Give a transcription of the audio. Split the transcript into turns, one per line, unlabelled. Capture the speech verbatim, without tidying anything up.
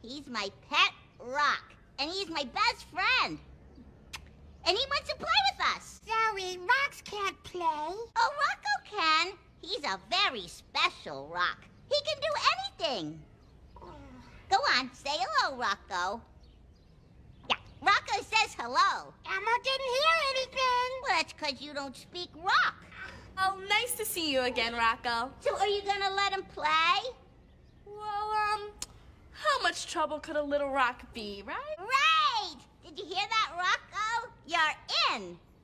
He's my pet rock, and he's my best friend. And he wants to play with us.
Zoe, rocks can't play.
Oh, Rocco can. He's a very special rock. He can do anything. Go on, say hello, Rocco. Yeah, Rocco says hello.
Elmo didn't hear anything.
Well, that's because you don't speak rock.
Oh, nice to see you again, Rocco.
So are you going to let him play?
Well, um, how much trouble could a little rock be, right?
Right! Did you hear that, Rocco? You're in.